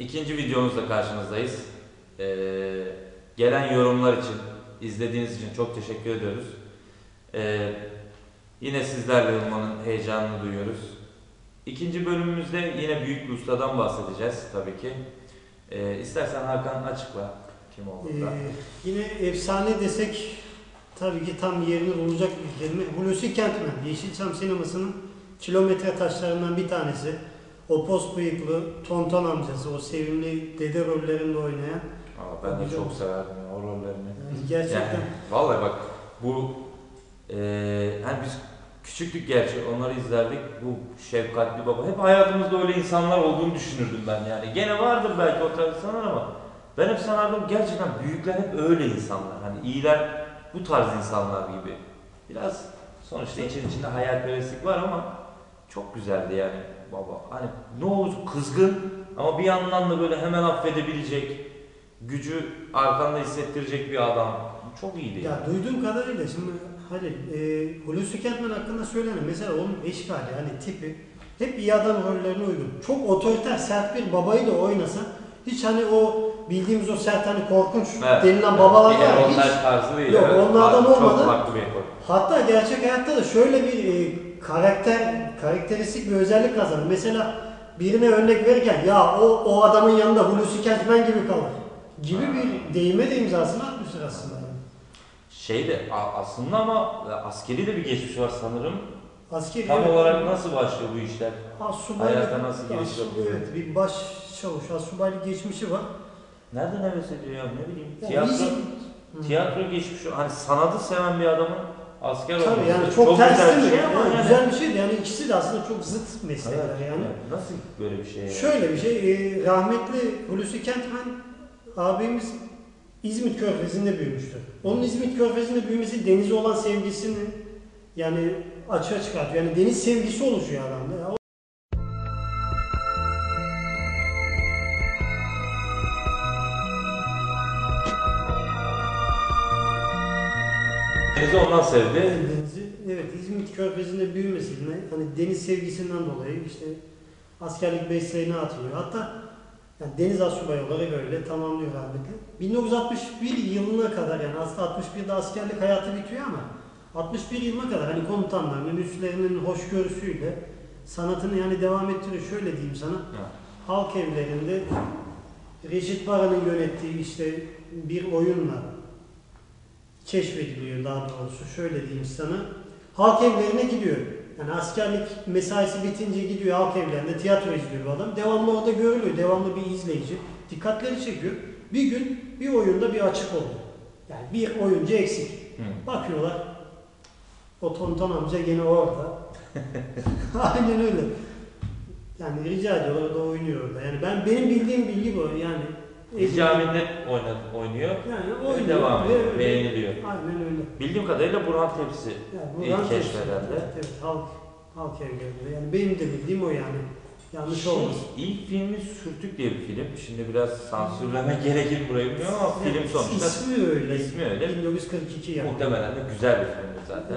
İkinci videomuzla karşınızdayız. Gelen yorumlar için, izlediğiniz için çok teşekkür ediyoruz. Yine sizlerle olmanın heyecanını duyuyoruz. İkinci bölümümüzde yine büyük bir ustadan bahsedeceğiz tabii ki. İstersen Hakan açıkla kim olduğunu. Yine efsane desek tabii ki tam yerini bulacak bir kelime. Hulusi Kentmen, Yeşilçam sinemasının kilometre taşlarından bir tanesi. O post bıyıklı Tonton amcası, o sevimli dede rollerinde oynayan. Ben de çok severdim o rollerini. Gerçekten. Yani, vallahi bak bu hani biz küçüktük gerçi onları izlerdik. Bu şefkatli baba. Hep hayatımızda öyle insanlar olduğunu düşünürdüm ben yani. Gene vardır belki o tarz insanlar ama ben hep sanardım gerçekten büyükler hep öyle insanlar. Hani iyiler bu tarz insanlar gibi. Biraz sonuçta için içinde hayalperestlik var ama çok güzeldi yani baba. Hani ne olur kızgın ama bir yandan da böyle hemen affedebilecek, gücü arkanda hissettirecek bir adam. Çok iyiydi ya. Yani. Duyduğum kadarıyla şimdi Halil, Hulusi Kentmen hakkında söylenen mesela onun eşkali, hani tipi hep iyi adam rollerine uygun. Çok otoriter, sert bir babayı da oynasa hiç hani o bildiğimiz o sert hani korkunç denilen babalar var ya, hiç tarzı değil. yok, onlardan olmadı. Çok farklı bir ekol. Hatta gerçek hayatta da şöyle bir karakteristik bir özellik kazanır. Mesela birine örnek verirken ya o adamın yanında Hulusi Kentmen gibi kalır gibi bir deyime de imzasını atmıştır aslında. Aslında ama askeri de bir geçmiş var sanırım. Askeri, Tam evet, olarak nasıl başlıyor bu işler? Hayata nasıl giriş yapıyor? Evet, bir baş çavuş, asubaylık geçmişi var. Nereden heves ediyor ya, ne bileyim. Yani Tiyatro geçmişi, hani sanatı seven bir adamın asker olması. Tabii yani çok ters güzel değil bir mi? şey ama yani. Güzel bir şey de yani ikisi de aslında çok zıt meslekler yani. Nasıl böyle bir şey? Şöyle bir şey, rahmetli Hulusi Kentmen abimiz İzmit Körfezi'nde büyümüştü. Onun İzmit Körfezi'nde büyümesi denize olan sevgisini yani açığa çıkartıyor. Yani deniz sevgisi oluşuyor adamda. Ya. Denizi ondan sevdi. Denizi, evet, İzmit Körfezi'nde büyümesiyle hani deniz sevgisinden dolayı işte askerlik mesleğine atılıyor. Hatta yani deniz asubayı olarak öyle tamamlıyor rahmetli. 1961 yılına kadar, yani aslında 61'de askerlik hayatı bitiyor ama 61 yılına kadar hani komutanlarının, üstlerinin hoşgörüsüyle sanatını yani devam ettiriyor. Şöyle diyeyim sana, halk evlerinde Reşit Baran'ın yönettiği işte bir oyunla keşfediliyor daha doğrusu. Şöyle diyeyim sana, halk evlerine gidiyor. Yani askerlik mesaisi bitince gidiyor halk evlerinde tiyatro izliyor bu adam. Devamlı orada görülüyor. Devamlı bir izleyici. Dikkatleri çekiyor. Bir gün bir oyunda bir açık oldu. Yani bir oyuncu eksik. Bakıyorlar. O Tonton amca gene orada. Aynen öyle. Yani rica ediyorlar, o da oynuyor orada. Yani benim bildiğim bilgi bu. Yani Camide oynuyor. Yani oynuyor. Devam ediyor. Beğeniliyor. Aynen öyle. Bildiğim kadarıyla Burhan Tepsi ilk keşfeden de. Evet, halk evlerinde. Yani benim de bildiğim o yani. Yanlış olmaz. İlk filmi Sürtük diye bir film. Şimdi biraz sansürleme gerekir burayı bilmiyorum ama film sonuçta. İsmi öyle. İsmi öyle. 1942 yani. Muhtemelen de güzel bir filmdi zaten.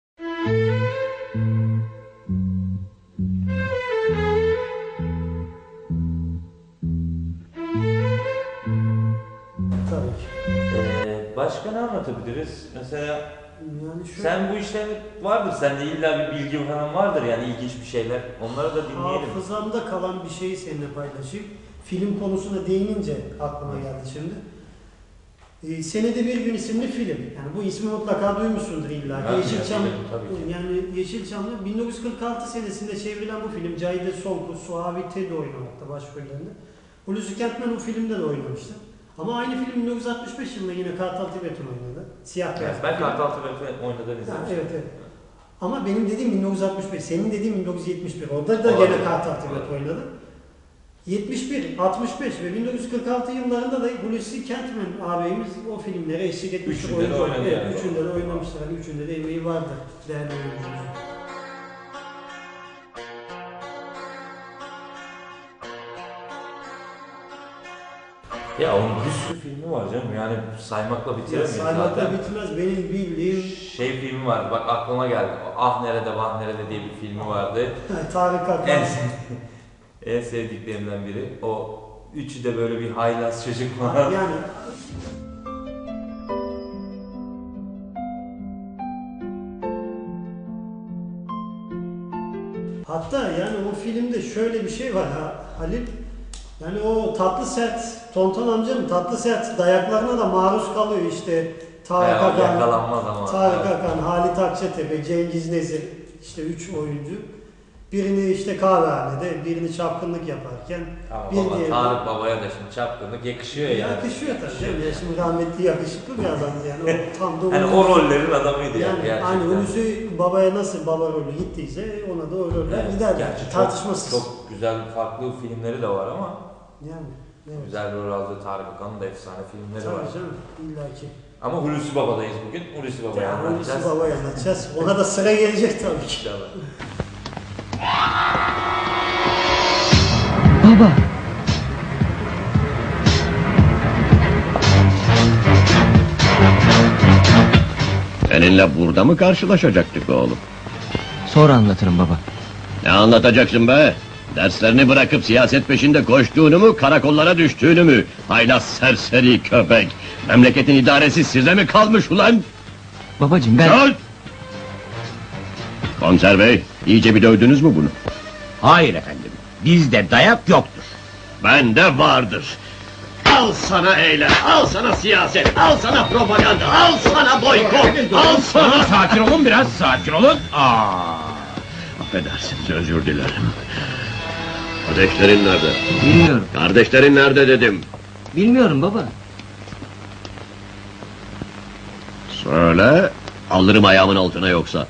Tabii ki. Başka ne anlatabiliriz? Mesela yani şöyle, sen bu işte vardır, sende illa bir bilgi falan vardır yani ilginç bir şeyler. Onları da dinleyelim. hafızamda kalan bir şeyi seninle paylaşayım. Film konusuna değinince aklıma geldi şimdi. Senede Bir Gün isimli film. Yani bu ismi mutlaka duymuşsundur illa. Yeşilçam, yani Yeşilçam'da 1946 senesinde çevrilen bu film Cahide Sonku, Suavi Tedo oynamakta başrollerinde. Hulusi Kentmen o filmde de oynamıştı. Ama aynı film 1965 yılında yine Kartal Tibet'in oynadı. Siyah beyaz. Ben Kartal Tibet'i oynadığını izlemiştim. Evet. Ama benim dediğim 1965, senin dediğin 1971. Orada da gene Kartal Tibet oynadı. 71, 65 ve 1946 yıllarında da Hulusi Kentmen ağabeyimiz o filmlere eşlik etmiştir. Üçünde de oynadı yani. Üçünde de oynamışlar. Yani üçünde de emeği vardır. Değerli oyuncular. Ya onun bir sürü filmi var canım, yani saymakla bitiremeyiz zaten. Saymakla bitmez, benim bildiğim... Filmi var, bak aklıma geldi. Ah Nerede Vah Nerede diye bir filmi vardı. Tarık Akan. En sevdiklerimden biri. O üçü de böyle bir haylaz çocuk falan. Yani hatta yani o filmde şöyle bir şey var Halil. Yani o tatlı sert Tonton amcanın tatlı sert dayaklarına da maruz kalıyor işte. Tarık Akan, Yakalanmaz ama. Tarık Akan, Halit Akçatepe, Cengiz Nezir, işte 3 oyuncu. Birini işte kahvehanede, birini çapkınlık yaparken, Ama Tarık Baba'ya da şimdi çapkınlık yakışıyor yani. Yakışıyor tabii. Yani şimdi rahmetli yakışıklı bir adamdı yani. O tam da yani o rollerin adamıydı yani gerçekten. Hani Hulusi Baba'ya nasıl baba rolü gittiyse ona da o roller gider. Tartışmasız. Çok güzel farklı filmleri de var ama yani evet. güzel rol aldığı Tarık Akan'ın da efsane filmleri var. Tabii canım illaki. Ama Hulusi Baba'dayız bugün. Hulusi Baba'yı anlatacağız. Hulusi Baba'yı anlatacağız. Ona da sıra gelecek tabii ki. İnşallah. Baba. Seninle burada mı karşılaşacaktık oğlum? Sonra anlatırım baba. Ne anlatacaksın be? Derslerini bırakıp siyaset peşinde koştuğunu mu, karakollara düştüğünü mü? Haylaz serseri köpek! Memleketin idaresi size mi kalmış ulan? Babacığım ben... Sus! Komiser bey, iyice bir dövdünüz mü bunu? Hayır efendim, bizde dayak yoktur. Bende vardır. Al sana eylem, al sana siyaset, al sana propaganda, al sana boykot, al sana... Sakin olun biraz, sakin olun. Affedersiniz, özür dilerim. Kardeşlerin nerede? Bilmiyorum. Kardeşlerin nerede dedim. Bilmiyorum baba. Söyle, alırım ayağımın altına yoksa.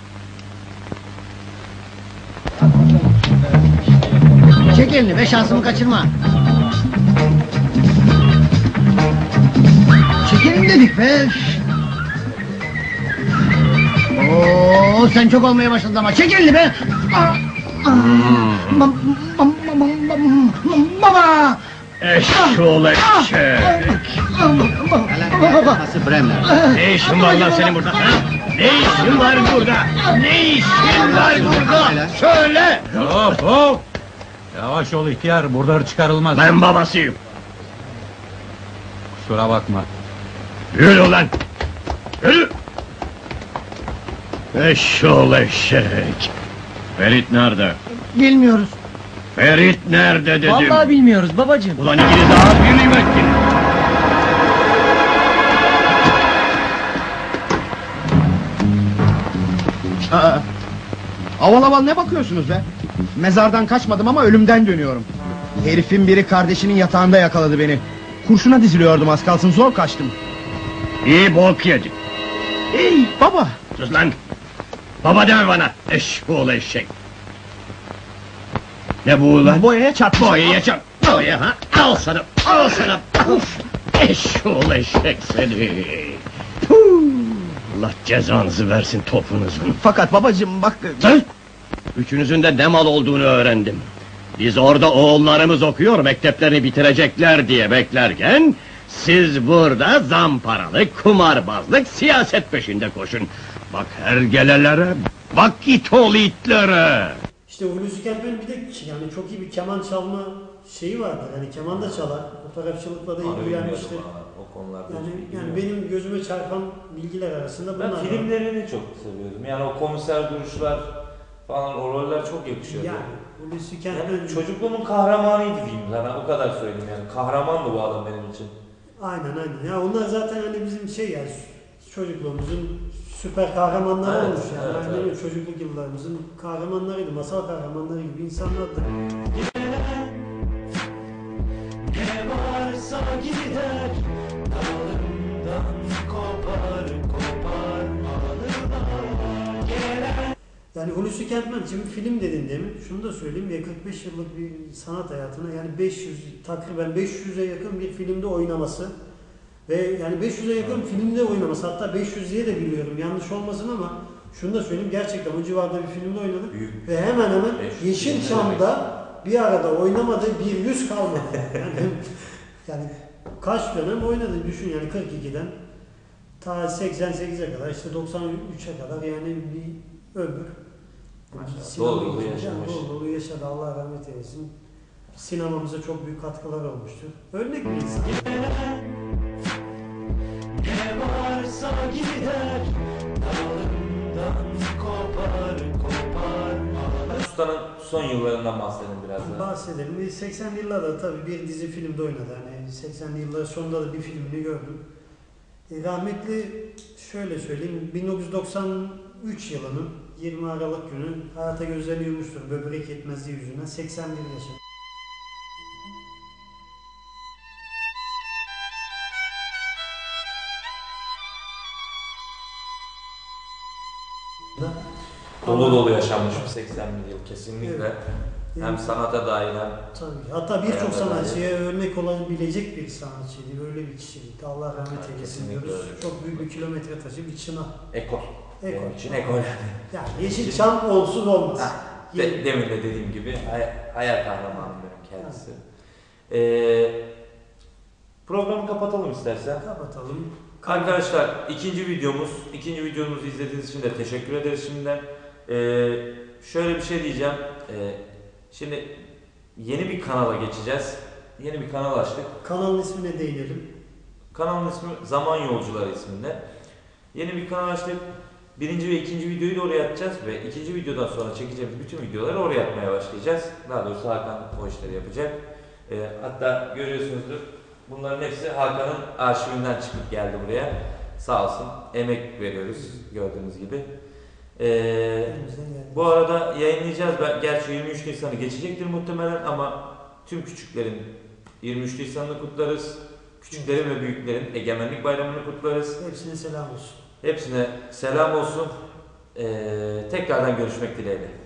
Çek elini be, şansımı kaçırma. Çekelim dedik be. Oo, sen çok olmaya başladın ama çek elini be. Baba. Eşşoğlu eşek! Nasıl Bremler? Ne işin var lan senin burada? Ha? Ne işin var burada? Ne işin var burada? Söyle! Hop hop! Yavaş ol ihtiyar, buradan çıkarılmaz. Ben babasıyım. Kusura bakma. Yürü ulan! Yürü! Eşşoğlu eşek! Ferit nerede? Bilmiyoruz. Ferit nerede dedim? Vallahi bilmiyoruz babacığım. Ulan ikiniz ağır birliğim ettiniz. Aval aval ne bakıyorsunuz be? Mezardan kaçmadım ama ölümden dönüyorum. Herifin biri kardeşinin yatağında yakaladı beni. Kurşuna diziliyordum, az kalsın zor kaçtım. İyi bok yedik. Ey baba! Sus lan! Baba deme bana! Eşşoğlu eşek! Ne bu ulan? Boyaya çarptım. Boyaya çarp! Boya ha! Al sana! Al sana! Uf! Eşşoğlu eşek seni! Puh! Allah cezanızı versin topunuzun! Fakat babacığım bak... Sus! Üçünüzün de ne mal olduğunu öğrendim. Biz orada oğullarımız okuyor, mekteplerini bitirecekler diye beklerken... Siz burada zamparalık, kumarbazlık, siyaset peşinde koşun. Bak hergelelere, bak it oğlu itlere! İşte Hulusi Kentmen'in bir de yani çok iyi bir keman çalma şeyi vardır. Yani keman da çalar. Fotoğrafçılıkla da ilgilenmiştir. O konularda. Yani benim gözüme çarpan bilgiler arasında bunlar ben var. filmlerini çok seviyordum. Yani o komiser duruşlar falan, o roller çok yakışıyordu. Yani Hulusi Kentmen... Yani çocukluğumun kahramanıydı diyeyim sana, o kadar söyleyeyim yani. Kahramandı bu adam benim için. Aynen. Ya onlar zaten hani bizim şey yani çocukluğumuzun süper kahramanları Evet, olmuş yani. evet, Aynen öyle, evet. çocukluk yıllarımızın kahramanlarıydı, masal kahramanları gibi insanlardı. Ne varsa gider, dalından kopar kopar anılar gelen. Yani Hulusi Kentmen, şimdi film dedin değil mi? Şunu da söyleyeyim ya, 45 yıllık bir sanat hayatına yani takriben 500'e yakın bir filmde oynaması ve yani 500'e yakın filmde oynaması, hatta 500 diye de biliyorum yanlış olmasın ama şunu da söyleyeyim, gerçekten o civarda bir filmde oynadı ve hemen hemen Yeşilçam'da bir arada oynamadığı bir yüz kalmadı. Yani kaç dönem oynadı düşün yani, 42'den ta 88'e kadar, işte 93'e kadar yani bir ömür. Dolu dolu yaşamış. Dolu dolu yaşadı, Allah rahmet eylesin. sinemamıza çok büyük katkılar olmuştur. Örnek bir insan. Ne varsa gider, dalından kopar kopar. Ustanın son yıllarından bahsedin biraz daha. Bahsedelim. 80'li yıllarda tabii bir dizi filmde oynadı. Hani 80'li yılların sonunda da bir filmini gördüm. Rahmetli şöyle söyleyeyim, 1993 yılının 20 Aralık günü hayata gözlerini yummuştur böbrek yetmezliği yüzünden, 81 yaşında. Dolu dolu yaşanmış bir 81 yıl kesinlikle. Evet. Hem sanata dair hem Tabii. Hatta birçok Hayata sanatçıya örnek olabilecek bir sanatçıydı. Öyle bir kişilikti. Allah rahmet Evet, eylesin kesinlikle diyoruz. öyle. Çok büyük bir kilometre taşı, bir çınar. ekol. Ekol. Benim için ekol. Yani Yeşilçam olsun olmaz. Ha, demin de dediğim gibi hayal kahramanım benim kendisi. Programı kapatalım istersen. Kapatalım. Arkadaşlar ikinci videomuzu izlediğiniz için de teşekkür ederiz şimdiden. Şöyle bir şey diyeceğim. Şimdi yeni bir kanala geçeceğiz. Yeni bir kanal açtık. Kanalın ismine değinelim. Kanalın ismi Zaman Yolcuları isminde. Yeni bir kanal açtık. Birinci ve ikinci videoyu da oraya atacağız ve ikinci videodan sonra çekeceğimiz bütün videoları oraya atmaya başlayacağız. Daha doğrusu Hakan o işleri yapacak. Hatta görüyorsunuzdur. Bunların hepsi Hakan'ın arşivinden çıkıp geldi buraya. Sağ olsun. Emek veriyoruz gördüğünüz gibi. Bu arada yayınlayacağız. Gerçi 23 Nisan'ı geçecektir muhtemelen ama tüm küçüklerin 23 Nisan'ını kutlarız. Küçüklerin ve büyüklerin Egemenlik Bayramı'nı kutlarız. Hepsine selam olsun. Hepsine selam olsun. Tekrardan görüşmek dileğiyle.